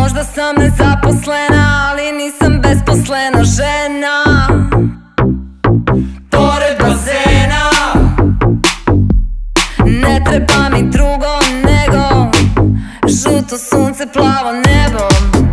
Možda sam nezaposlena, ali nisam besposlena žena. Pored bazena ne treba mi drugo nego žuto sunce, plavo nebo.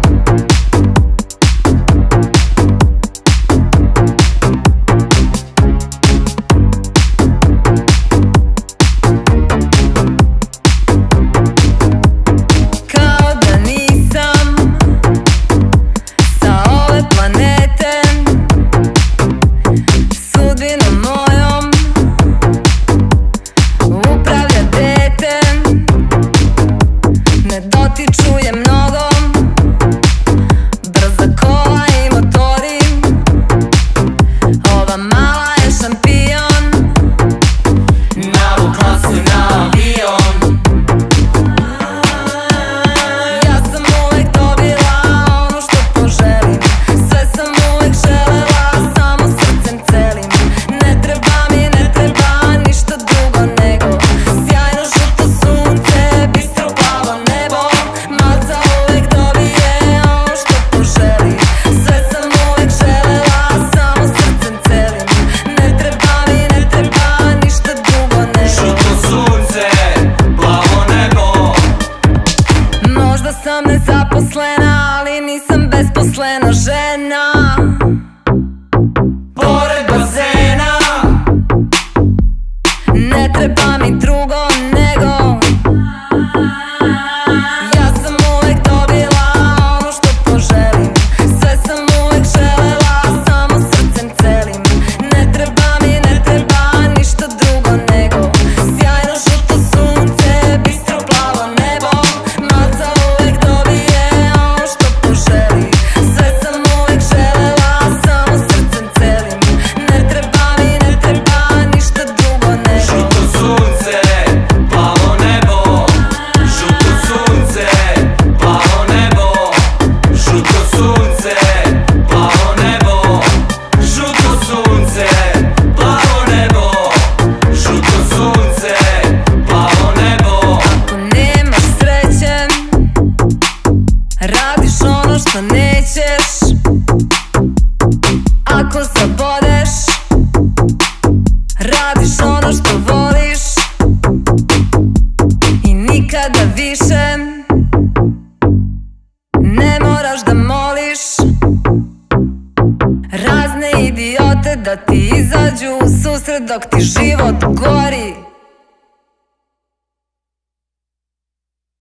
Čuje mnogo, brza kola i motori. Ova mala je šampion, navukla se na avion. Ja sam uvek dobila ono što poželim, sve sam uvek želela, samo srcem celim. Ne treba ništa drugo nego sjajno žuto sunce, bistro plavo nebo. Sam nezaposlena, ali nisam besposlena žena. Pored bazena ne treba mi drugo nego ja sam uvek dobila ono što poželim, sve sam uvek želela, samo srcem celim. Ne treba ništa drugo nego sjajno žuto sunce, bistro plavo nebo. Radiš ono što nećeš, ako zabodeš. Radiš ono što voliš i nikada više ne moraš da moliš razne idiote da ti izađu u susret dok ti život gori.